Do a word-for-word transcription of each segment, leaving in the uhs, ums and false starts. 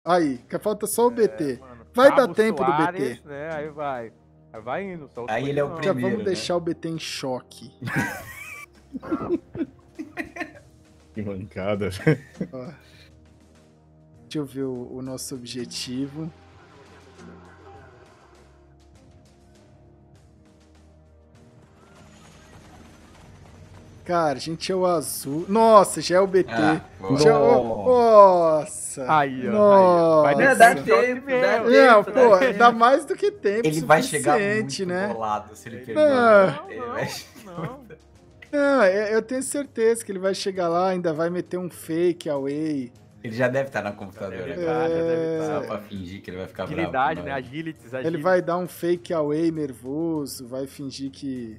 Aí, que falta só o É, B T. mano, Vai Pablo dar tempo Soares, do B T. né? Aí vai. Aí vai indo. Só Aí ele é o não. Já primeiro, vamos deixar né? o B T em choque. Que mancada. Ó. Deixa eu ver o, o nosso objetivo. Cara, a gente é o azul. Nossa, já é o B T. Ah, boa. Já é o- Nossa. Aí, ó. Nossa. Aí, ó. Vai Não, dar dá choque tempo, mesmo. dá Não, tempo, pô, dá dá tempo. mais do que tempo Ele vai chegar suficiente, muito né? bolado se ele Ele- perder. Não, Ele não, vai... não. Não, eu eu tenho certeza que ele vai chegar lá, ainda vai meter um fake away. Ele já deve estar no computador. Já deve né? estar, já deve É. estar. Só pra fingir que ele vai ficar Agilidade, bravo. né? Agilities, agilities. Ele vai dar um fake away nervoso, vai fingir que...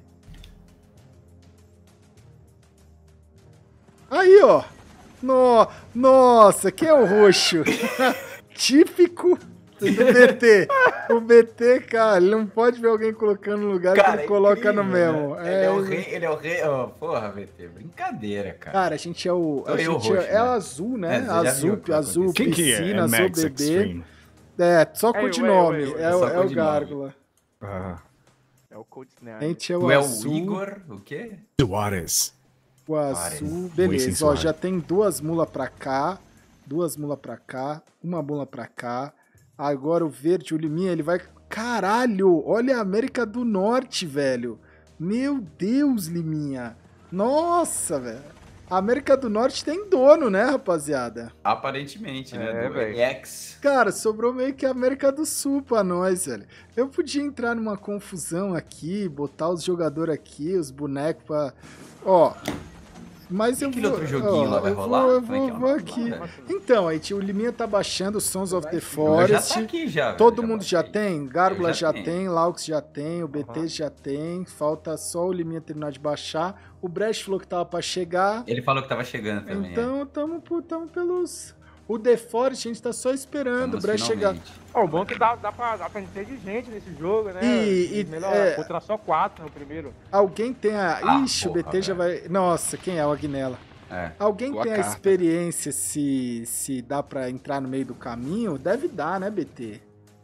Aí, ó. No... Nossa, quem é o roxo? Típico do B T. O B T, cara, ele não pode ver alguém colocando no lugar Cara, que ele é coloca incrível, no mesmo. né? Ele é o rei, ele é o rei. Oh, porra, V T, brincadeira, cara. Cara, a gente é o. A Sou eu, gente roxo, é, é né? azul, né? É, você já viu azul, o que vai azul, acontecer. Quem que é? piscina, É azul Max bebê. Extreme. É, só É, codinome. eu, eu, eu. É, Só o- é o codinome. Gárgula. Ah, É o Cold A Snap. gente é o Tu é o azul. Igor, o quê? Suárez. O Suárez. azul. Luiz Beleza, ó, Suárez. já tem duas mulas pra cá. Duas mulas pra cá. Uma mula pra cá. Agora o verde, o Liminha, ele vai. Caralho! Olha a América do Norte, velho. Meu Deus, Liminha. Nossa, velho. A América do Norte tem dono, né, rapaziada? Aparentemente, né? É, do velho. X. Cara, sobrou meio que a América do Sul pra nós, velho. Eu podia entrar numa confusão aqui, botar os jogadores aqui, os bonecos pra... Ó, mas eu Aquele vou... outro joguinho ó, lá vai eu rolar? Vou, eu Como é vou, que é o vou nome aqui. lá, velho? Então, aí tio, o Liminha tá baixando o Sons of the Eu já Forest. tá aqui já, velho, Todo já mundo já baixei. tem, Gárgula Eu já, já tem, tenho. Laux já tem, o B T Aham. já tem, falta só o Liminha terminar de baixar. O Brecht falou que tava pra chegar. Ele falou que tava chegando também. Então, tamo, por- tamo pelos... O The Forest, a gente tá só esperando o Brecht chegar. Ó, o bom é que dá, dá, pra, dá pra gente ter de gente nesse jogo, né? E- e- Melhor, é. botar só quatro no primeiro. Alguém tem a... Ah, Ixi, o porra, B T já vai... Nossa, quem é o Agnella? É. Alguém Boa tem a carta. experiência se, se dá pra entrar no meio do caminho? Deve dar, né, B T?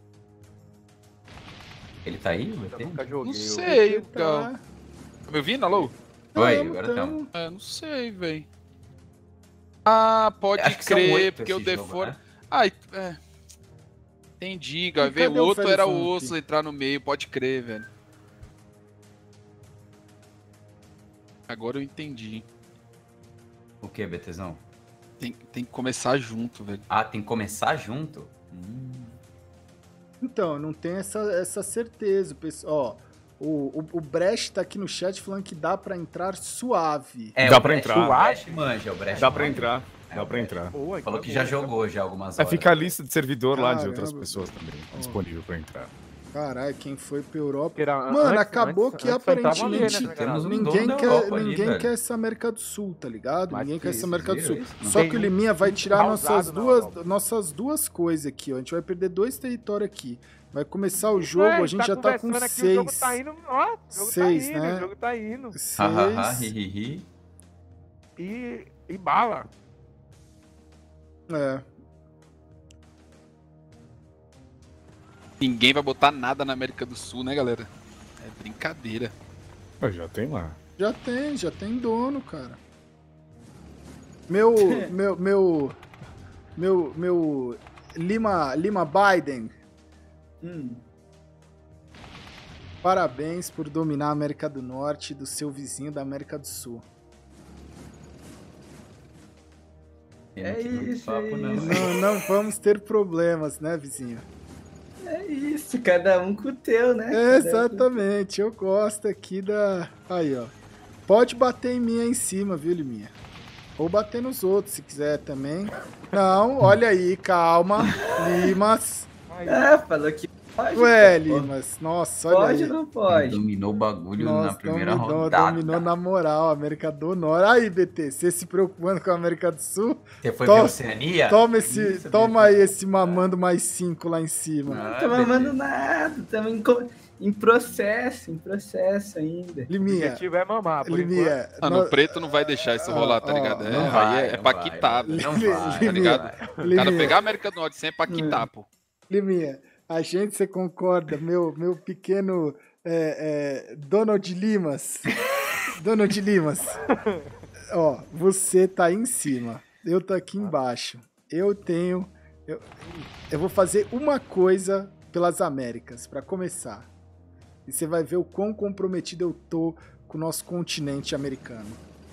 Ele tá aí, o Eu B T? nunca joguei. Não o- sei, B T Gal. tá... Tá me ouvindo, alô? Oi, Tamo, agora tamo. tamo. É, não sei, velho. Ah, pode Acho que são crer, oito porque o esse The jogo, For... né? Ai, é. Entendi, Gal. E Veio cadê o o outro, era o Felizonte? osso entrar no meio, pode crer, velho. Agora eu entendi. O que, BTzão? Tem, tem que começar junto, velho. Ah, tem que começar junto? Hum. Então, não tem essa, essa certeza, pessoal. Ó, o, o, o Brecht tá aqui no chat falando que dá pra entrar suave. É, Dá o pra Brecht- entrar. O Brecht manja, o Brecht Dá pra manja. entrar. É, Dá o pra Brecht. entrar. Boa, Falou então que já boa. jogou já algumas É, horas. fica a lista de servidor lá de Caramba. outras pessoas também, disponível pra entrar. Caralho, quem foi pra Europa? Porque era- Mano, antes- acabou antes- que antes só entrava aparentemente ali, né, temos um ninguém, dono da quer, Europa ali, ninguém velho. quer essa América do Sul, tá ligado? Mas ninguém que quer essa isso, América do Sul. viram isso? Só Tem que o um- Liminha vai um tirar nossas causado na duas, Europa. nossas duas coisas aqui, ó. A gente vai perder dois territórios aqui. Vai começar o jogo, Ué, a gente já tá com conversando aqui, O jogo seis. tá indo, ó, o jogo Seis, tá indo, né? o jogo tá indo. Seis. Hahaha, hihihi. E, e bala. É. Ninguém vai botar nada na América do Sul, né, galera? É brincadeira. Mas já tem lá. Já tem, já tem dono, cara. Meu, meu, meu, meu, meu Lima, Lima Biden, Hum. parabéns por dominar a América do Norte do seu vizinho da América do Sul. Ele não É quer muito isso, papo, é não. isso. Não, não vamos ter problemas, né, vizinho? É isso, cada um com o teu, né? É, Cada um com- exatamente, eu gosto aqui da... Aí, ó. Pode bater em mim aí em cima, viu, Liminha? Ou bater nos outros, se quiser também. Não, olha aí, calma. Limas. Ah, falou que pode. Ué, pô. Limas. Nossa, olha Pode aí. ou não Ele pode? dominou o bagulho na Nossa, primeira dominou, rodada. dominou na moral, América do Norte. Aí, B T, você se preocupando com a América do Sul? Você foi To- pra Oceania? Toma esse, Isso, toma aí B T. esse mamando mais cinco lá em cima. Ah, Não tô B T. mamando nada. Tamo em co- Em processo, em processo ainda. O Liminha, objetivo é mamar, por enquanto. Liminha. Mano, nó- o preto não vai deixar isso rolar, tá Ó, ligado? É, Não aí vai, é, é não pra vai, quitar, mano. velho. Não vai, Tá ligado? não vai. O cara Liminha, pegar a América do Norte sempre é pra quitar, pô. Liminha, a gente, você concorda, meu, meu pequeno é, é, Donald Limas. Donald Limas. Ó, você tá aí em cima, eu tô aqui embaixo. Eu tenho... Eu, eu vou fazer uma coisa pelas Américas, pra começar. E você vai ver o quão comprometido eu tô com o nosso continente americano.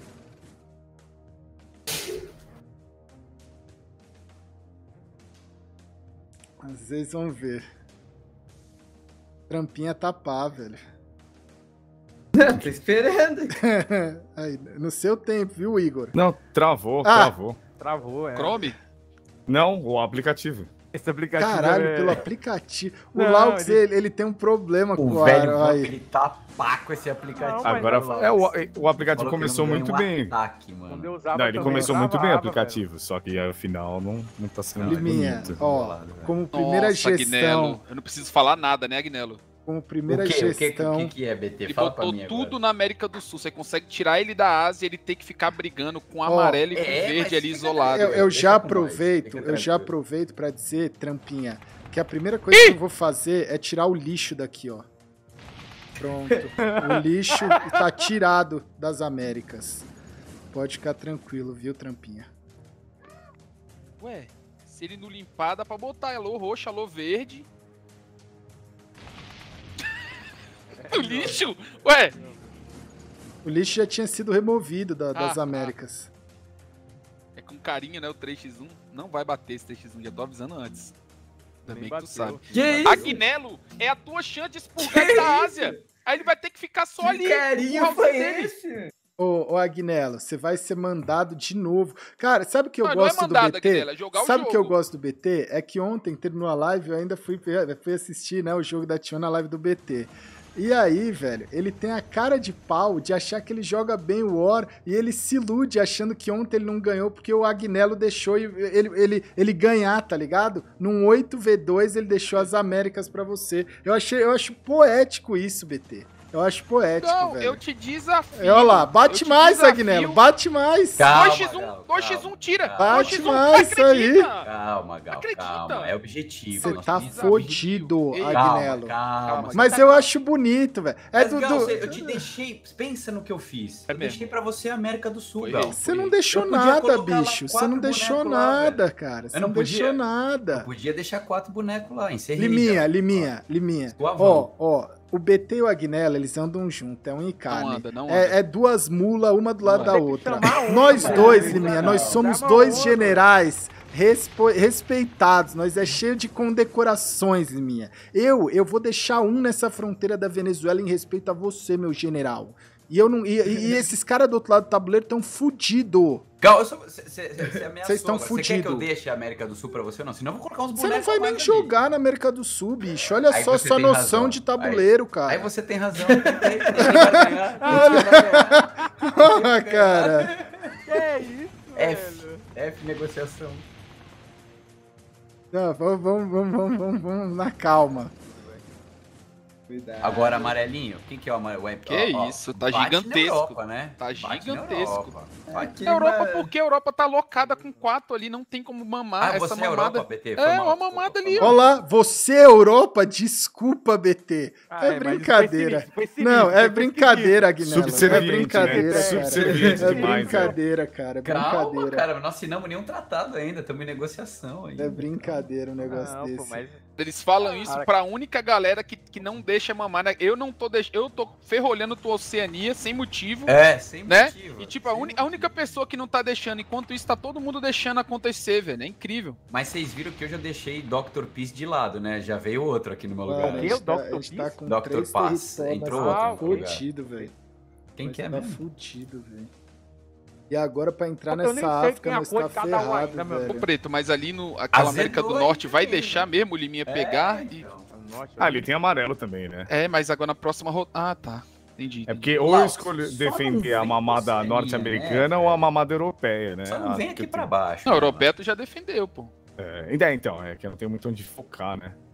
Às vezes vão ver. Trampinha tapar, velho. Tô esperando. Aí, no seu tempo, viu, Igor? Não, travou, Ah. travou. Travou, é. Chrome? Não, o aplicativo. Esse aplicativo Caralho, é... pelo aplicativo. O Não, Laux, ele- ele... Ele, tem um problema com O o velho ar. Vamp, Aí. ele tá pá com esse aplicativo. Não, mas Agora, não, é, o, o aplicativo Falou que começou não muito ganha um bem. ataque, Quando mano. eu usava Não, ele também, começou eu muito bem o travava, aplicativo, só que aí, afinal não, não tá sendo muito Liminha, bonito. ó, Bolado, velho. como primeira Nossa, gestão, Agnello. Eu não preciso falar nada, né, Agnello? como O primeira que, o, que, gestão, o que que é, B T? Ele Fala botou pra mim tudo agora. na América do Sul. Você consegue tirar ele da Ásia e ele tem que ficar brigando com Ó, amarelo e com é, verde mas ali fica- isolado. eu, velho. eu Deixa já com nós, aproveito, fica eu já tranquilo. aproveito pra dizer, Trampinha, que a primeira coisa que eu vou fazer é tirar o lixo daqui, ó. Pronto. O lixo tá tirado das Américas. Pode ficar tranquilo, viu, Trampinha? Ué, se ele não limpar, dá pra botar alô roxo, alô verde. O lixo? Ué, O lixo já tinha sido removido da- das Ah, Américas. é com carinho, né? O três por um. Não vai bater esse três por um, já tô avisando antes. Ainda Nem bem que tu bateu. sabe. Que isso? Agnello, é a tua chance de expurgar ele da Ásia. Aí ele vai ter que ficar só ali. Que carinho com o foi dele. esse? Ô, ô Agnello, você vai ser mandado de novo. Cara, sabe o que eu Não, não é gosto mandado, do B T? Agnello, é jogar o sabe o que eu jogo. gosto do B T? É que ontem terminou a live, eu ainda fui, fui assistir, né, o jogo da Tion na live do B T. E aí, velho, ele tem a cara de pau de achar que ele joga bem o War e ele se ilude achando que ontem ele não ganhou porque o Agnello deixou ele, ele, ele ganhar, tá ligado? Num oito a dois ele deixou as Américas pra você. Eu, achei, eu acho poético isso, B T. Eu acho poético, Não, velho. eu te desafio. É, olha lá, eu bate te mais, desafio. Agnello, bate mais. Calma, dois por um, Gal, dois por um calma, tira. calma. dois Bate por um, mais, isso aí. acredita. Calma, Gal, Acredita. calma. É objetivo. Você nós tá temos- fodido, Ei, Agnello. Calma, calma. Calma, você Mas tá- eu acho bonito, velho. É Mas, do. Gal, do- você- eu te deixei. Pensa no que eu fiz. É eu mesmo. deixei pra você a América do Sul, Foi Gal. ele. Você não deixou Eu podia nada, colocar lá bicho. Você quatro não deixou bonecos lá, nada, cara. Você Eu não não podia? deixou Eu nada. podia deixar quatro bonecos lá, encerrei. Liminha, já. Liminha, Liminha. Suavão. Ó, ó. O B T e o Agnello, eles andam junto. É um encarne. Não anda, não anda. É, é duas mulas, uma do lado Não da Tem que outra. chamar um, Nós velho. dois, Tem que Liminha, chamar nós um. somos Chama dois um, generais respo- respeitados. Nós é cheio de condecorações, Liminha. Eu, eu vou deixar um nessa fronteira da Venezuela em respeito a você, meu general. E, eu não, e, e- e esses caras do outro lado do tabuleiro estão fudidos. Gal, eu sou- cê- cê- cê ameaçou Vocês tão agora. Você quer que eu fudido. deixe a América do Sul pra você ou não? Senão eu vou colocar uns Você bonecos não vai a mais nem ali. jogar na América do Sul, bicho. Olha Aí só você sua tem noção razão. de tabuleiro, Aí cara. você tem razão. Ninguém vai ganhar. Ninguém vai ganhar. Ah, cara. Que é isso, F, velho? F negociação. Não, vamos, vamos, vamos, vamos, vamos, vamos na calma. Cuidado. Agora, amarelinho. Quem que é o amarelo? Que isso, tá bate gigantesco. Na Europa, né? Tá Bate na gigantesco. Europa. Bate- Aqui A Europa, vai- porque a Europa tá locada com quatro ali, não tem como mamar Ah, essa você é mamada. Europa, B T? Foi É, mal, uma desculpa, mamada foi ali, mal. Olá, você é Europa? Desculpa, B T. Ah, é é, mas brincadeira. isso foi sinistro, foi Não, sinistro, é foi brincadeira, Agnello. É Subserviente, brincadeira, né? cara. Subserviente É demais, brincadeira, cara. É Calma, brincadeira. cara. Nós assinamos nenhum tratado ainda. Estamos em negociação ainda. É brincadeira um negócio Não, desse. pô, mas Eles falam isso Cara, pra única galera que, que não deixa mamar, né? Eu não tô deix... eu tô ferrolhando tua Oceania sem motivo, É, sem né? motivo. E tipo, a, sem uni- a única pessoa que não tá deixando, enquanto isso, tá todo mundo deixando acontecer, velho. É incrível. Mas vocês viram que eu já deixei doutor Peace de lado, né? Já veio outro aqui no meu Mano, lugar. a Quem é gente o tá, a doutor gente tá Peace? com doutor três Paz. territórios, Entrou mas tá outro no lugar. fudido, velho. Quem que é Tá mesmo? fudido, velho. E agora pra entrar Eu nem nessa sei África quem é a nós cor tá de cada um ferrado, ainda, meu. Ô, velho. Preto, mas ali no aquela Azedou América do aí, Norte vai hein? deixar mesmo o Liminha pegar É, e... então. Nossa, Ah, ali tem amarelo também, né? É, mas agora na próxima rodada... Ah, tá. Entendi. É entendi. porque ou Lau, eu escolho só defender não a vem mamada você, norte-americana né, ou a velho? mamada europeia, né? Só não Ah, vem porque aqui eu pra tenho- baixo. Não, o mano. Roberto já defendeu, pô. É, então, é que eu não tenho muito onde focar, né?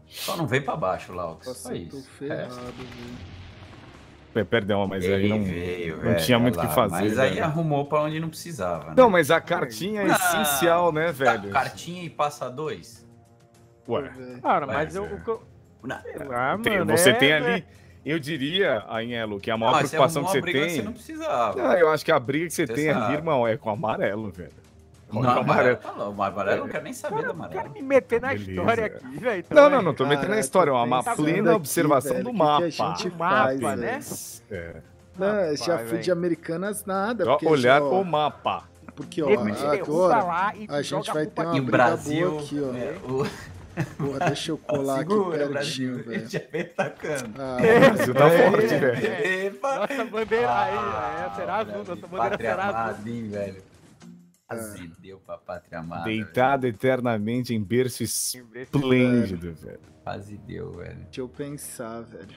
Só não vem pra baixo, Laux. Nossa, Só eu tô isso. ferrado, É. velho. É, perdão, mas aí Ele não, veio, não velho, tinha muito o olha que lá, fazer. Mas aí velho. arrumou pra onde não precisava, né? Não, mas a cartinha é Não. essencial, né, velho? Cartinha e passa dois? Ué, Velho. Cara, Ué, mas eu... é. o que eu- Não. Ah, tem- mano, você é, tem é- ali... Eu diria, Ainelo, que a maior Não, mas você preocupação arrumou que uma você briga que tem... você não precisava. Ah, eu acho que a briga que você, Você tem sabe. ali, irmão, é com o amarelo, velho. Não, Com o amarelo tá louco. O amarelo eu não quero nem saber do Eu quero amarelo. me meter na Beleza. história aqui, velho. então Não, é- não, não tô metendo na Caraca, história, é uma pensando plena aqui, observação velho, do que que a mapa. gente Do mapa, faz, né? velho? É. Não, Rapaz, já fui velho. de Americanas nada. Ó, Porque, Olhar ó, o mapa. Porque, ó, Nego te derruba agora lá e te a joga gente a vai culpa ter E uma o aqui. briga Brasil. boa aqui, ó. é, o... Porra, deixa eu colar Segura, aqui Brasil. pertinho, Ele velho. já veio tacando. Ah, O Brasil tá forte, velho. Epa! Nossa bandeira aí, Ah, é, será azul, olha, nossa bandeira pátria será azul. amada, hein, velho? Azedeu pra pátria amada. velho. Deitado eternamente em berço esplêndido, velho. Quase deu, velho. deixa eu pensar, velho.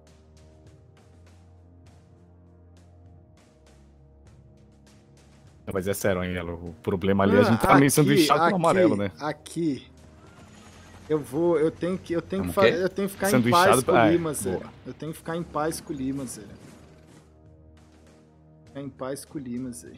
Mas é sério, Ainelo, o problema ali é a gente tá Ah, meio aqui, sanduichado com o aqui, amarelo, né? Aqui. Eu vou, eu tenho que, eu tenho que, Como fa- que? eu tenho que ficar em Sanduichado paz com o pra- é, Limas, boa. velho. Eu tenho que ficar em paz com o Limas, velho. Ficar em paz com o Limas, velho.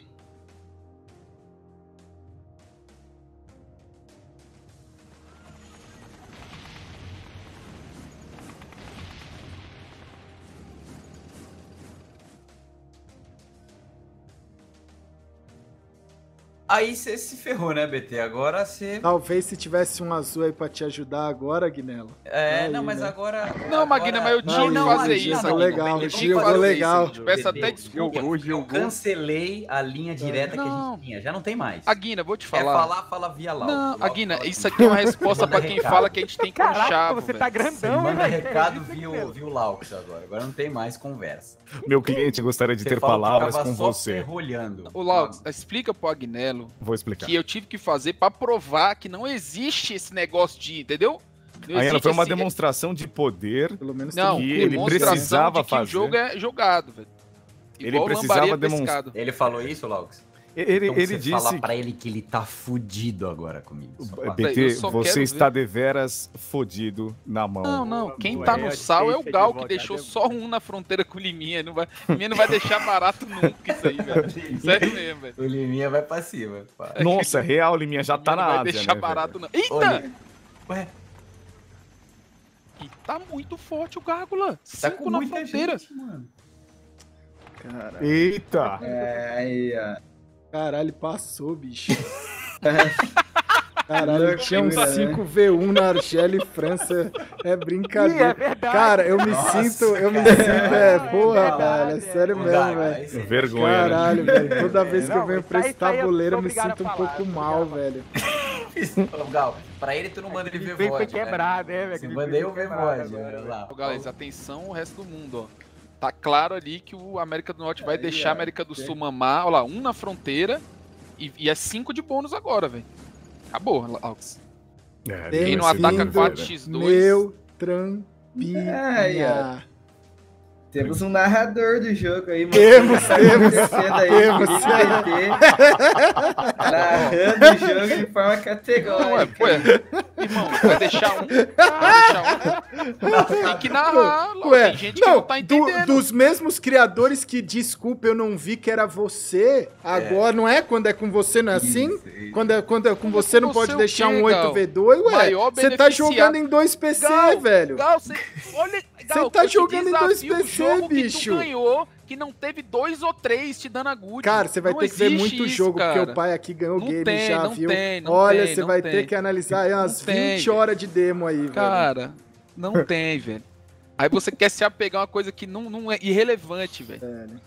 Aí você se ferrou, né, B T? Agora você. Talvez se tivesse um azul aí pra te ajudar agora, Guinelo. É, Aí, não, mas né? agora. Não, agora- Magna, mas eu Não, tinha que não, fazer não, isso. jogou Magna. legal, Eu o tinha Gil que jogou fazer legal. isso. Te peço até Eu- desculpa. Eu, jogou. cancelei a linha direta que a Não. gente tinha. Já não tem mais. A Guina, vou te Quer falar. falar, fala via Lau. Não, Lau a Guina, fala isso comigo. aqui é uma resposta Manda pra quem recado. fala que a gente tem que ir no Caraca, chavo, você velho. tá Você grandão, manda hein, velho? recado Isso aqui via, mesmo. o- via o Laux agora. Agora não tem mais conversa. Meu cliente gostaria de Você ter falou que palavras tava com só você. ferrolhando. Ô, Lau, explica pro Agnello Vou explicar. que eu tive que fazer pra provar que não existe esse negócio de, entendeu? Não Ainelo, existe foi uma esse- demonstração de poder. Pelo menos Não, tem um que clube, ele demonstração precisava de que o fazer. jogo é jogado, velho. Ele Igual precisava lambaria demonstrar- pescado. Ele falou isso, Laux? Ele, Então ele você disse fala pra ele que ele tá fudido agora comigo. Só pra- B T, Eu só você quero está deveras fodido na mão. Não, não, quem Boa, tá é no a sal é o deixa de Gal, que volta, deixou né? só um na fronteira com o Liminha. Não vai, Liminha não vai deixar barato nunca isso aí, velho. Sério mesmo, velho. O Liminha vai pra cima. pá. Nossa, real, Liminha já tá Liminha na não vai Ásia, deixar né, barato velho? não. Eita! Olha. Ué, E tá muito forte o Gárgula. tá Cinco com na muita fronteira. gente, mano. Caralho. Eita! É, aí, ó. Caralho, passou, bicho. Caralho, tinha um cinco V um na Argélia e França. É Ih, é brincadeira. verdade. Cara, eu me Nossa, sinto, eu me cara. sinto, é, É porra, verdade, velho, é sério Ô, mesmo, Gaga, velho. aí você- Vergonha, né? Caralho, velho, toda vez que eu Não, venho isso pra aí- esse isso aí eu tabuleiro eu sou me obrigado sinto um a falar, pouco eu sou mal, obrigado a velho. Ô, Gal, pra ele tu não manda ele Ele ver foi voz. quebrado, né, velho? Você Ele mandei foi o ver quebrado voz, agora, olha lá. Ô, galera, atenção o resto do mundo, ó. Tá claro ali que o América do Norte vai Aí, deixar a ó, América do tem- Sul mamar. Olha lá, um na fronteira e, e é cinco de bônus agora, velho. Acabou, Alex. É, Quem não Bem-vindo, ataca né? quatro por dois. Meu trampinha. Aí, ó. Temos um narrador do jogo aí, mano. Temos, Tá temos, acontecendo aí, temos. Felipe B T, narrando o jogo de forma Não, ué, categórica. ué. Irmão, vai deixar um. Vai deixar um. Tem que narrar. Lá, Ué, tem gente que não, não tá do- entendendo. dos mesmos criadores que, desculpa, eu não vi que era você, agora, não é? Quando é com você, não é assim? Isso, isso. Quando é, quando é com você, não Você pode o deixar quê, um Gal? oito V dois? Ué, Maior você tá beneficiado. jogando em dois P C, Gal, velho. Gal, você, olha, Gal, Você tá eu te jogando em dois desafio o P C, jogo bicho. Que tu ganhou, que não teve dois ou três te dando a good. Cara, você vai Não ter que ver existe muito isso, jogo, porque cara. o pai aqui ganhou o Não game, tem, já não viu. tem, não Olha, tem, você não vai tem. ter que analisar aí umas Não tem, vinte velho. horas de demo aí, velho. Cara, não tem, velho. Aí você quer se apegar a uma coisa que não, não é irrelevante, velho. Velho.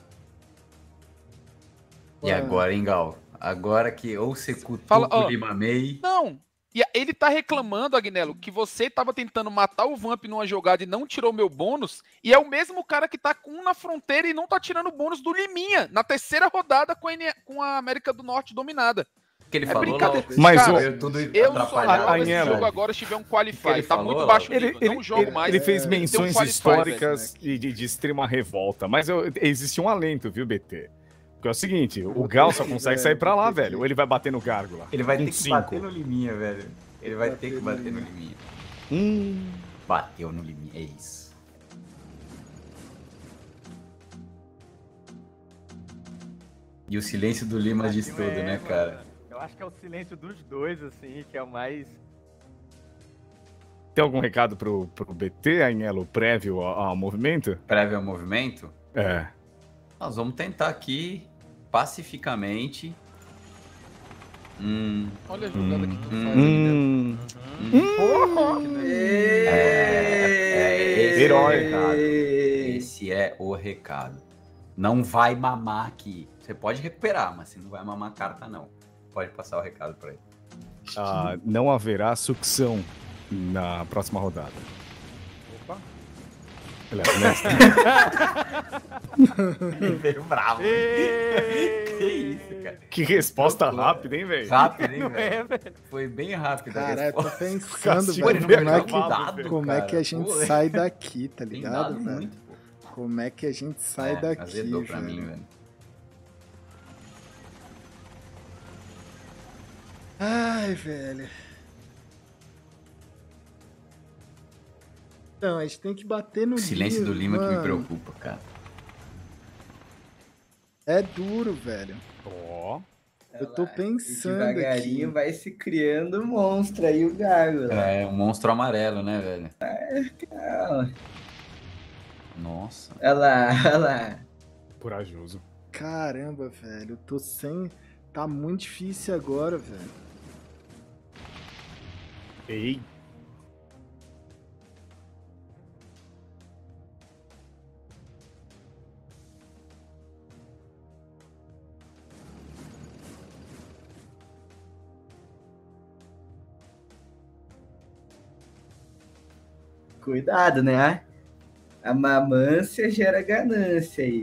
E agora, hein, Gal? Agora que ou você cutuca Fala, ó. o Lima May. Não. E ele tá reclamando, Agnello, que você tava tentando matar o Vamp numa jogada e não tirou meu bônus. E é o mesmo cara que tá com um na fronteira e não tá tirando o bônus do Liminha, na terceira rodada com a, N- com a América do Norte dominada. Que ele É falou, brincadeira. Lau. Mas Cara, o- Veio tudo Eu só atrapalhado. jogo esse Agnello. jogo agora se tiver um Que qualify. ele Tá falou, muito baixo Lau? o Ele, nível. ele, Não jogo ele- mais. ele fez Tem que ter um menções qualify, históricas velho. e de, de extrema revolta, mas eu, existe um alento, viu, B T? Porque é o seguinte, o Gal só consegue sair pra lá, velho, ou ele vai bater no Gárgula. Ele vai Com ter que cinco. bater no Liminha, velho. Ele vai ter que bater no Liminha. Hum, Bateu no limite, é isso. E o silêncio do Lima diz tudo, É, né, mano, cara? Eu acho que é o silêncio dos dois, assim, que é o mais... Tem algum recado pro, pro B T, Anhelo, prévio ao, ao movimento? Prévio ao movimento, É. nós vamos tentar aqui, pacificamente. Hum, Olha a jogada que tu faz, Agnello. Hum. hum. É, é, esse Herói. é o recado. Esse é o recado. Não vai mamar aqui. Você pode recuperar, mas você não vai mamar a carta, não. Pode passar o recado pra ele. Ah, não haverá sucção na próxima rodada. Opa. Ele é mestre. Ele veio bravo. Que isso, cara? Que resposta rápida, hein, velho? Rápido, hein, Não velho? é, velho? Foi bem rápido a Cara, eu tô resposta. pensando, Castigo velho, de como é que, cavalo, como é que a gente Pô, sai daqui, tá Tem ligado, dado velho? muito, pô. Como é que a gente sai É, daqui, azedou pra velho? mim, velho. Ai, velho. Não, a gente tem que bater no O silêncio do Lima que me mano. preocupa, cara. É duro, velho. Ó. Eu tô pensando Devagarinho aqui. vai se criando um monstro aí, o Gárgula. É um monstro amarelo, né, velho? Ah, Nossa. olha lá, olha lá. Corajoso. Caramba, velho. Eu tô sem. Tá muito difícil agora, velho. Ei. Cuidado, né? A mamância gera ganância aí.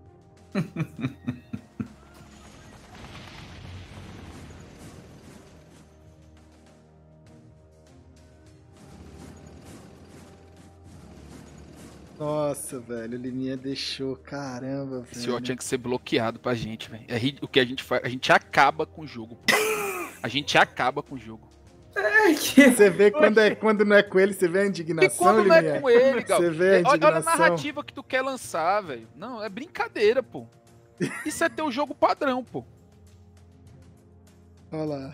Nossa, velho. O Liminha deixou. Caramba, velho. Esse ó tinha que ser bloqueado pra gente, velho. É ri- o que a gente faz, a gente acaba com o jogo, pô. A gente acaba com o jogo. Você vê quando, é, quando não é com ele, você vê a E indignação, quando não é Liminha? com ele, Gal? Você vê a É, olha, olha a indignação? narrativa que tu quer lançar, velho. Não, é brincadeira, pô. Isso é teu jogo padrão, pô. Olha lá.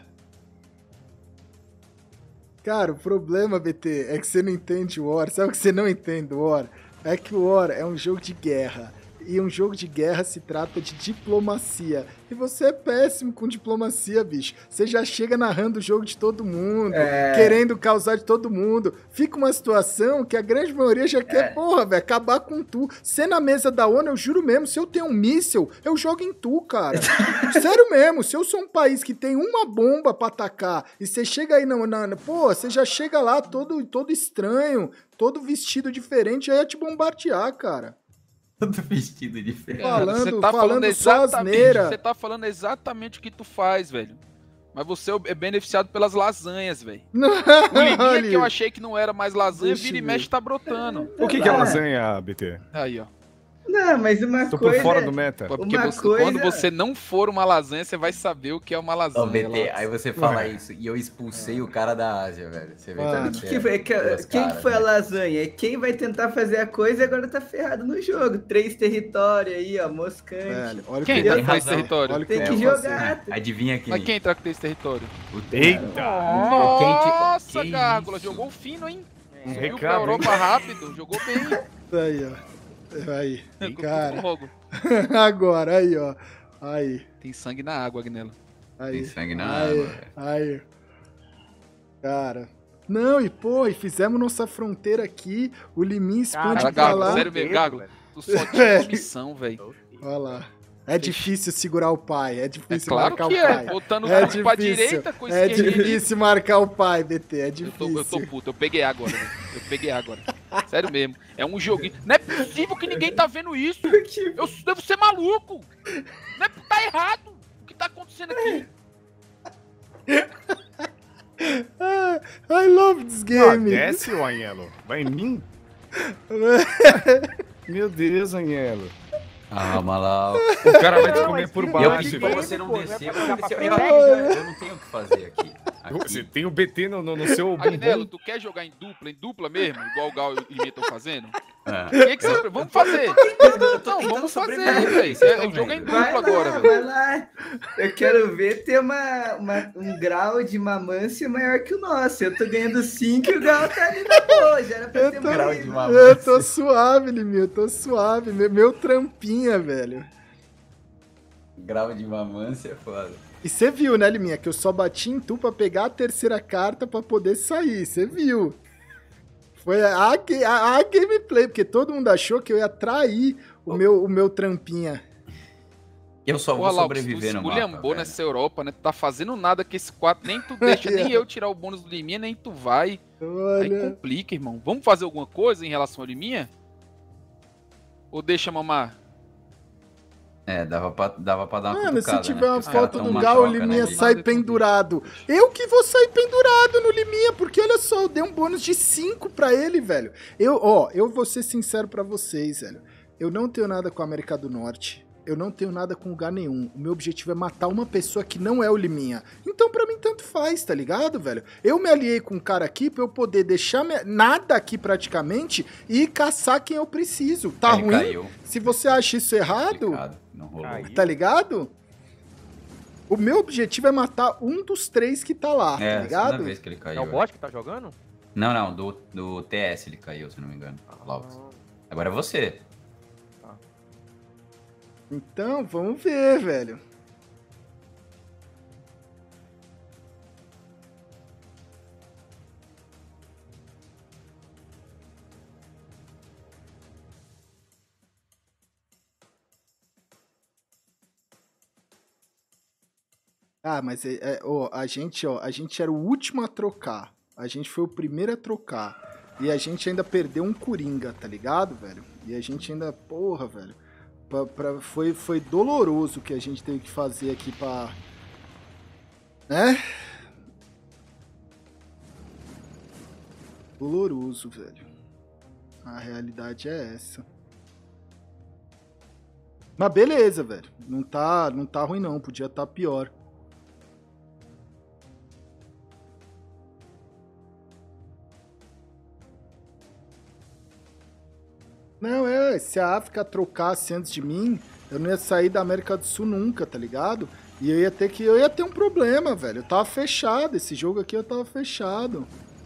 Cara, o problema, B T, é que você não entende o War. Sabe o que você não entende o War? É que o War é um jogo de guerra. E um jogo de guerra se trata de diplomacia. E você é péssimo com diplomacia, bicho. Você já chega narrando o jogo de todo mundo, É. querendo causar de todo mundo. Fica uma situação que a grande maioria já quer, porra, velho, acabar com tu. Você na mesa da ONU, eu juro mesmo, se eu tenho um míssil, eu jogo em tu, cara. Sério mesmo, se eu sou um país que tem uma bomba pra atacar e você chega aí, na, na, pô, você já chega lá todo, todo estranho, todo vestido diferente, aí ia te bombardear, cara. Todo vestido diferente. Falando- Você tá falando falando só exatamente, asneira. você tá falando exatamente o que tu faz, velho. Mas você é beneficiado pelas lasanhas, velho. O Liminha que eu achei que não era mais lasanha, Deixa vira e eu mexe tá brotando. O que, que é lasanha, B T? Aí, ó. Não, mas uma Tô por coisa... fora do meta. Pô, Porque Uma você- coisa- quando você não for uma lasanha, você vai saber o que é uma lasanha. Ô, B T, lá. aí você fala Ué. isso e eu expulsei o cara da Ásia, velho. Você vê Mano. que Que que foi, que- duas quem caras, que foi a né? lasanha? Quem vai tentar fazer a coisa e agora tá ferrado no jogo. Três territórios aí, ó, moscante. Velho, olha o Quem que tá eu com vou esse fazer. território? Olha o que Tem eu que vou jogar. fazer. Adivinha quem? Mas quem tá com esse território? O Eita! Nossa, que Gárgula, isso? jogou fino, hein? Um Subiu pra recado, Europa rápido, jogou bem. Aí, ó. Aí, cara. Rogo. Agora, aí, ó. Aí, Tem sangue na água, Agnello. aí. Tem sangue na aí, água, velho. aí. Cara. Não, e pô, e fizemos nossa fronteira aqui. O Liminha expande Cara, pra Gárgula, lá. sério mesmo, Gárgula. Tu só É. tinha comissão, velho. Olha lá. É difícil segurar o pai. É É difícil claro marcar que o é. pai. Botando É o cu pra difícil. direita com É esquerda. difícil marcar o pai, B T. É Eu tô, difícil. eu tô puto, eu peguei agora, velho. Eu peguei agora. Sério mesmo. É um joguinho. Não é possível que ninguém tá vendo isso. Eu devo ser maluco. Não é, tá errado. O que tá acontecendo aqui? Ah, I love this Ah, game. desce, ô Anhelo. Vai em mim? Meu Deus, Anhelo. Calma lá. O cara vai te Não, comer mas por que- Eu baixo, pedi que pra velho. você não pô, não é descer, pra porque ficar se eu, pra eu, frente, eu não tenho o que fazer aqui. Você tem o B T no, no, no seu Agnello, bumbum. tu quer jogar em dupla, em dupla mesmo? Igual o Gal e o Liminha estão fazendo? Ah. Que que você... Vamos fazer. Não, vamos fazer, velho. É o jogo é em dupla Vai lá, agora, velho. vai lá. Eu quero ver ter uma, uma- um grau de mamância maior que o nosso. Eu tô ganhando cinco e o Gal tá ali na boa. Já era pra ter Eu tô, grau de morrido. mamância. eu tô suave, Liminha, eu tô suave. Meu, meu trampinha, velho. Grau de mamância é foda. E você viu, né, Liminha, que eu só bati em tu pra pegar a terceira carta pra poder sair. Você viu. Foi a, a, a gameplay, porque todo mundo achou que eu ia trair o meu, o meu trampinha. Eu só vou Pô, Lau, sobreviver tu no mapa, esculhambou velho. nessa Europa, né? Tu tá fazendo nada com esse quatro, nem tu deixa, nem eu tirar o bônus do Liminha, nem tu vai. Aí Olha. complica, irmão. Vamos fazer alguma coisa em relação ao Liminha? Ou deixa mamar? É, dava pra, dava pra dar uma Mano, se cutucada, tiver né? uma Os caras foto tão do uma Gal, o troca, Liminha né, de- sai pendurado. Eu que vou sair pendurado no Liminha, porque olha só, eu dei um bônus de cinco pra ele, velho. Eu, ó, eu vou ser sincero pra vocês, velho. Eu não tenho nada com a América do Norte. Eu não tenho nada com lugar nenhum. O meu objetivo é matar uma pessoa que não é o Liminha. Então, pra mim, tanto faz, tá ligado, velho? Eu me aliei com um cara aqui pra eu poder deixar minha- nada aqui praticamente e caçar quem eu preciso. Tá Ele ruim? caiu. Se você acha isso errado, Complicado, Não rolou. Caiu. tá ligado? O meu objetivo é matar um dos três que tá lá, É, tá a segunda ligado? vez que ele caiu. É o é. bot que tá jogando? Não, não, do, do T S ele caiu, se não me engano. Laus. Agora é você. Então, vamos ver, velho. Ah, mas é, é, ó, a gente, ó, a gente era o último a trocar. A gente foi o primeiro a trocar. E a gente ainda perdeu um Coringa, tá ligado, velho? E a gente ainda, porra, velho. Pra, pra- foi, foi doloroso o que a gente teve que fazer aqui pra... Né? Doloroso, velho. A realidade é essa. Mas beleza, velho. Não tá, não tá ruim não, podia estar pior. Não, é, se a África trocasse antes de mim, eu não ia sair da América do Sul nunca, tá ligado? E eu ia ter que, eu ia ter um problema, velho. Eu tava fechado, esse jogo aqui eu tava fechado.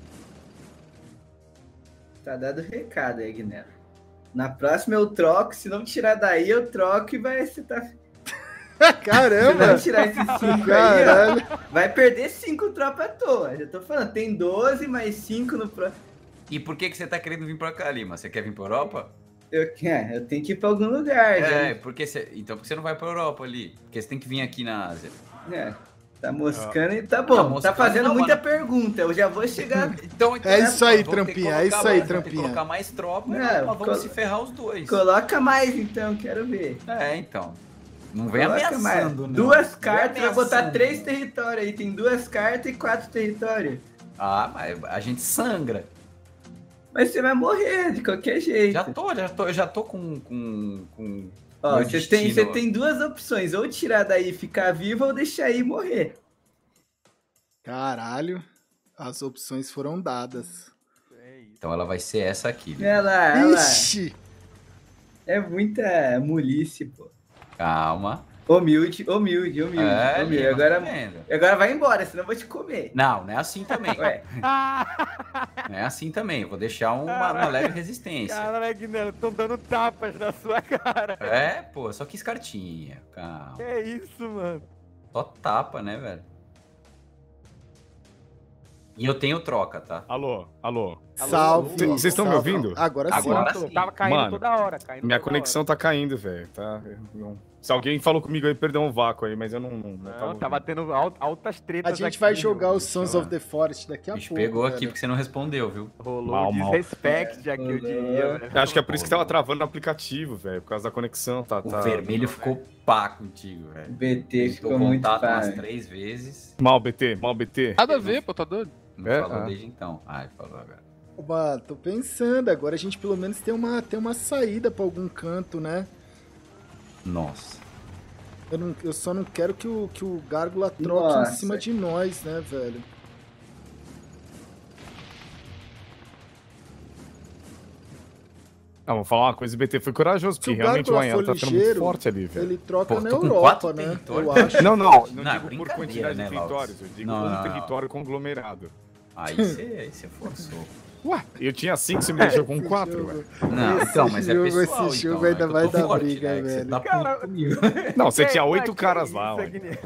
Tá dado o recado aí, Guilherme. Na próxima eu troco, se não tirar daí eu troco e vai você tá. Se Caramba! não tirar esses cinco aí, Caralho! ó, vai perder cinco tropas à toa. Já tô falando, tem doze mais cinco no próximo. E por que, que você tá querendo vir pra cá, Lima? Você quer vir pra Europa? Eu, é, eu tenho que ir pra algum lugar, É, já. porque você, então por que você não vai pra Europa ali? Porque você tem que vir aqui na Ásia. É, tá moscando e tá bom. Tá Tá, moscando, fazendo não, muita mano. pergunta. Eu já vou chegar. Então, então É isso aí, vamos ter que Trampinha, é colocar isso aí, mais- vamos ter que Trampinha. colocar mais tropas, Não, mas vamos colo- se ferrar os dois. Coloca mais então, quero ver. É, então. Não vem Coloca ameaçando, mais. não. Duas Vem cartas, vai botar ameaçando. três territórios aí. Tem duas cartas e quatro territórios. Ah, mas a gente sangra. Mas você vai morrer de qualquer jeito. Já tô, já tô, eu já tô com... com, com Ó, meu você tem, destino. você tem duas opções, ou tirar daí e ficar vivo, ou deixar aí e morrer. Caralho, as opções foram dadas. É isso. Então ela vai ser essa aqui. Lima. Olha lá, olha lá. Ixi! É muita mulice, pô. Calma. Humilde, humilde, humilde. É, humilde. Lima, Agora, tá vendo? agora vai embora, senão eu vou te comer. Não, não é assim também. Ué, Não é assim também. Eu vou deixar uma, uma leve resistência. Caralho, Guilherme, estão dando tapas na sua cara. É, pô, só quis cartinha. Calma. Que é isso, mano? Só tapa, né, velho? E eu tenho troca, tá? Alô, alô. Salve! Vocês estão me salve. ouvindo? Agora sim. Agora Tô- sim. Tava caindo Mano, toda hora, caindo Minha toda conexão hora. tá caindo, velho. Tá? Eu não- Se alguém falou comigo aí, perdeu um vácuo aí, mas eu não. Não, não tava Não, ouvindo. tava tendo al- altas tretas A gente aqui, vai jogar meu. o Sons of the Forest daqui a O bicho pouco. pegou aqui velho. porque você não respondeu, viu? Rolou Mal, um mal. desrespect aqui, eu diria, velho. Eu acho que é por isso que tava travando o aplicativo, velho. Por causa da conexão. Tá, O tá... vermelho ficou pá contigo, o velho. B T Tentou ficou muito contato umas fácil. três vezes. Mal, B T, mal, B T. Nada a ver, pô, tá doido? Não É? falou Ah. desde então. Ai, falou agora. Mano, tô pensando, agora a gente pelo menos tem uma, tem uma saída pra algum canto, né? Nossa. Eu, não, eu só não quero que o, que o Gárgula troque Nossa. em cima de nós, né, velho? Ah, vou falar uma coisa, o B T foi corajoso, porque Se o realmente o Gárgula Anhelo for tá ficando muito ligeiro, forte ali, velho. Ele troca Pô, na tô com Europa, quatro né? territórios. Eu acho. Não, não, não, Não, digo por brincadeira, quantidade né, de territórios, eu digo Não, um não, não. território conglomerado. Aí você aí você forçou. Ué, eu tinha cinco, você me deixou com Esse quatro, jogo- velho. Não, Esse então, mas é jogo- pessoal, esse jogo então, ainda é que eu vai tô dar forte, briga, né, que Você velho. tá Cara, puto comigo. Não, você Que- tinha mas oito que caras isso, lá, ué. Agni?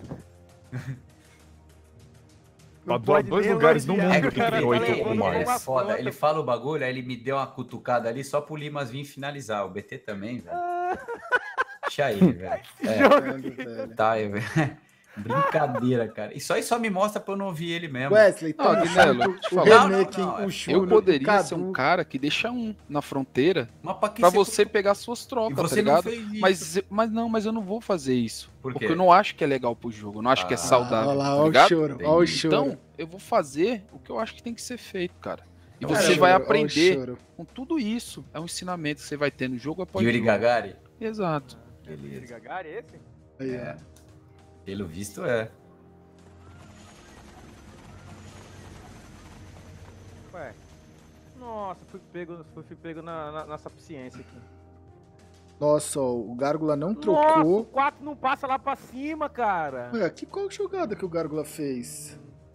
Pra Não dois pode dois nem lugares no elogiar, mundo o que cara tem tá oito levando ou uma mais. É foda, frota. ele fala o bagulho, aí ele me deu uma cutucada ali só pro Limas vir finalizar. O B T também, velho. Deixa ele, velho. É, Velho. tá, é, velho. Brincadeira, cara. Isso aí só me mostra pra eu não ouvir ele mesmo. Wesley, Não, tamo Aguinaldo, junto. deixa eu O falar. René, Não, quem- não, não, o eu Júnior, Eu poderia o ser um Cadu. cara que deixa um na fronteira Mas pra que pra você pegar suas E trocas, tá você não ligado? fez isso. Mas, mas não, mas eu não vou fazer isso. Por Porque quê? eu não acho que é legal pro jogo, eu não acho que é Ah, saudável, Olha lá, tá olha o ligado? choro, olha o Entendi. choro. Então, eu vou fazer o que eu acho que tem que ser feito, cara. E Olha o você choro, vai olha o aprender choro. com tudo isso. É um ensinamento que você vai ter no jogo após Yuri jogo. Gagari? Exato. Beleza. Gagari, esse? Aí, É. ó. Pelo visto é. Ué. Nossa, fui pego, fui, fui pego na, na, na sapiência aqui. Nossa, ó, o Gárgula não Nossa, trocou. o quatro não passa lá pra cima, cara. Ué, que qual jogada que o Gárgula fez?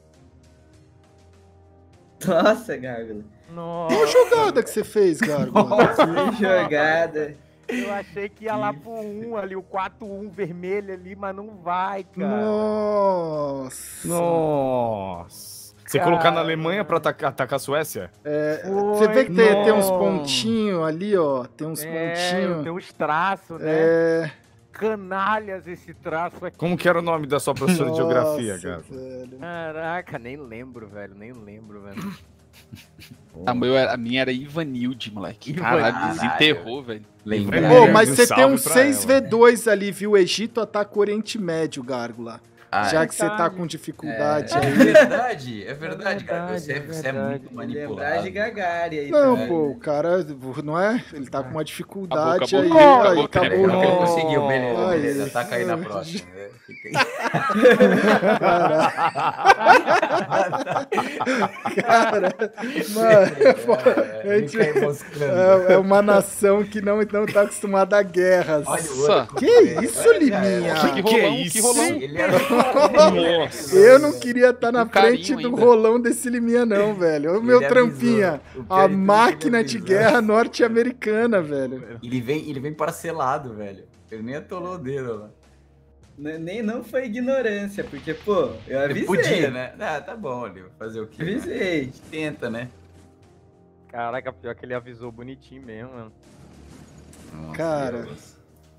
Nossa, Gárgula. Nossa, Qual jogada que você fez, Gárgula? Que jogada. eu achei que ia lá pro um ali, o quatro um vermelho ali, mas não vai, cara. Nossa. Nossa. Você Cara. colocar na Alemanha pra atacar, atacar a Suécia? É, Foi, você vê que tem, tem uns não. pontinhos ali, ó. Tem uns É, pontinhos. tem uns traços, né? É. Canalhas esse traço aqui. Como que era o nome da sua professora de geografia, Nossa, cara? velho. Caraca, nem lembro, velho, nem lembro, velho. A, meu era- a minha era Ivanilde, moleque. Ivanilde. Caralho, desenterrou, velho. Lembra? É, Pô, mas um você tem salve um pra seis v ela. dois ali, viu? O Egito ataca o Oriente Médio, Gárgula. Ah, Já é. que você tá com dificuldade É aí. verdade, é verdade, É cara. verdade, Você, é você é verdade. muito manipulado. Lembrar de Gagari aí. Não, também. pô, o cara, não é? Ele tá com uma dificuldade Acabou, aí. acabou, aí, acabou, acabou. Não, acabou. não conseguiu, beleza, Ai, beleza. ai. Taca aí na próxima. né? Fica aí. Cara, mano, É, a gente- fica aí moscando. é, é uma nação que não, não tá acostumada a guerras. Olha o Nossa. outro. Que isso, Liminha? Que, Que rolão, isso? que rolão. Ele era... Nossa. Eu não queria estar na Com carinho frente do ainda. rolão desse Liminha, não, velho. O meu Ele trampinha. avisou. O pior A de tudo é que ele máquina de avisou. guerra norte-americana, velho. Ele vem, ele vem parcelado, velho. Ele nem atolou o dedo lá. N- Nem não foi ignorância, porque, pô, eu Ele avisei. podia, né? Ah, tá bom, Lio. Fazer o quê? né? Avisei. Tenta, né? Caraca, pior que ele avisou bonitinho mesmo, mano. Nossa, Cara. Deus.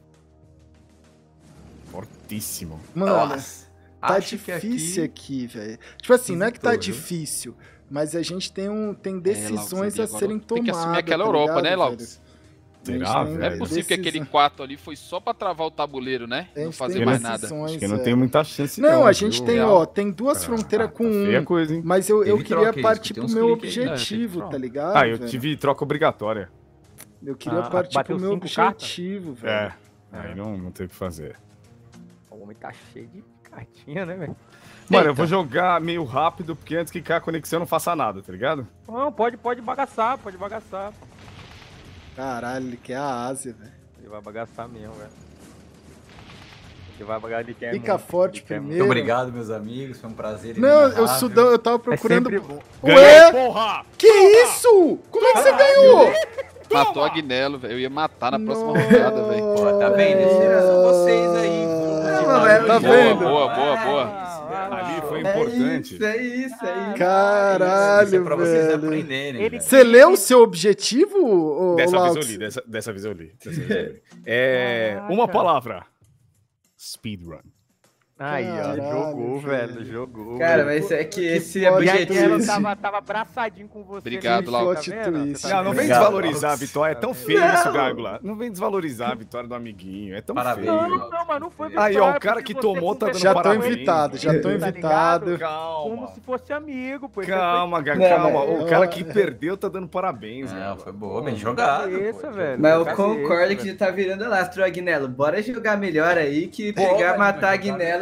Fortíssimo. Mano, Nossa. tá Acho que difícil aqui... aqui, velho. Tipo assim, não é que tá Hesitou, viu? difícil, mas a gente tem, um, tem É, decisões Lauks, a agora serem tem que tomadas. assumir aquela tá Europa, ligado, né, velho? Lauks? A gente Será, tem Não é velho? possível que aquele decisão- quatro ali foi só pra travar o tabuleiro, né? a Não gente fazer tem mais nada. decisões, Acho que não é. tem muita chance. Não, a gente viu? tem, Real. ó, tem duas Ah, fronteiras com tá feia um. coisa, hein? Mas eu, eu Teve queria troca, partir isso, tem pro uns meu cliques aí. objetivo, É, teve tá ligado? Ah, eu velho? tive troca obrigatória. Eu queria Ah, partir bateu pro meu cinco cartas? objetivo, velho. É. Aí não, não tem o que fazer. O homem tá cheio de cartinha, né, velho? Mano, eu Eita. vou jogar meio rápido, porque antes que caia a conexão eu não faça nada, tá ligado? Não, pode, pode bagaçar, pode bagaçar. Caralho, ele quer a Ásia, velho. Ele vai bagaçar mesmo, velho. Ele vai bagaçar, ele quer Fica muito, forte ele quer primeiro. Muito obrigado, meus amigos. Foi um prazer. Não, eu inenarrável. Sudão, eu tava muito. procurando. É sempre bom. Ué, porra! que isso? Como é que você ganhou? Matou a Agnello, velho. Eu ia matar na próxima Nossa. rodada, velho. Pô, tá vendo? Esses são vocês aí. Não, mas- Tá Boa, vendo? boa, boa, boa. Ali foi É importante. isso, é isso, é isso. Caralho, Isso é pra vocês velho. aprenderem. Ele- velho. Você leu o seu objetivo, ô, Dessa vez eu Laux? li, dessa, dessa vez eu li. Dessa vez eu li. É, Caraca. uma palavra. Speedrun. Aí, ó, Caralho, jogou, velho. velho, jogou. Cara, velho. mas é que Que esse plot E a objetivo... Agnello twist. tava, tava abraçadinho com você. Obrigado, ali, Lau. tá Plot vendo? twist. Você tá Não, não vem Obrigado, desvalorizar a Laux. vitória. É tão feio isso, Gárgula. Não vem desvalorizar a vitória do amiguinho. É tão Parabéns, feio. Não, não, não, mas não foi Aí, ó, vitória, o cara porque que você tomou tá dando conversou Já com tô parabéns. ele, invitado, já tô tá ligado? invitado. Calma. Como se fosse amigo, pô. Calma, Gá, Não, calma. mas- O cara que perdeu tá dando parabéns, Não, Gárgula. foi boa, bem jogado. Cabeça, pô. velho. Mas eu Cabeça, concordo que velho. já tá virando lastro, Agnello. Bora jogar melhor aí, que Pô, pegar, mas matar vai Agnello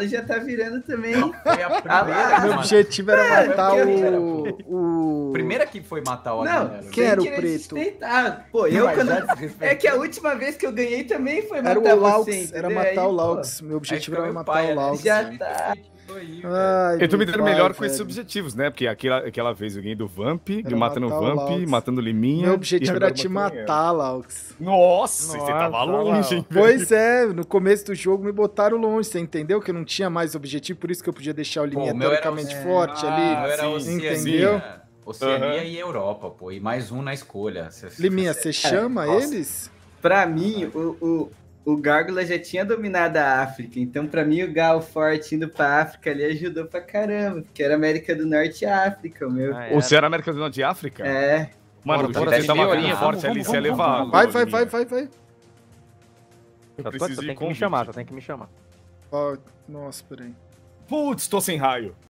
Galo já tá virando também. Foi a primeira. Meu Ah, objetivo era matar porque- o. o... Primeira que foi matar o Não, Agnello. Quem era o sem querer preto? desrespeitar. Pô, eu Mas quando... já desrespeitou. É que a última vez que eu ganhei também foi Era matar o Laux, você, era entendeu? matar Aí, o pô, Laux. Meu objetivo era matar né? o Laux. Já tá. Ai, Eu tô me meu dando pai, melhor com esses velho. objetivos, né? Porque aquela, aquela vez eu ganhei do Vamp, Era matando o matar o Vamp, Laux. matando o Liminha. Meu e objetivo era agora te matando o Elo. matar, Laux. Nossa, você Nossa, tava olha lá, longe, ó. hein, velho? Pois é, no começo do jogo me botaram longe, você entendeu? Que eu não tinha mais objetivo, por isso que eu podia deixar o Liminha Pô, o meu era teoricamente o- forte Ah, ali. era sim, Oceania, entendeu? Oceania Aham. e Europa, pô. E mais um na escolha. Cê- cê- Liminha, cê- você chama Nossa. eles? Pra mim, o, o, o Gárgula já tinha dominado a África, então pra mim o Gal forte indo pra África ali ajudou pra caramba, porque era América do Norte e África, o meu. Ah, Ou é. você era América do Norte de África? É, Mano, Bora, o bora, G T tem tava meia vindo horinha, forte vamos, ali, vamos, você ia vamos, levar. vamos. Vai, o vai, Liminha. vai, vai, vai. Eu Só, preciso só de tem que me convite. chamar, só tem que me chamar. Ó, nossa, peraí. Putz, tô sem raio.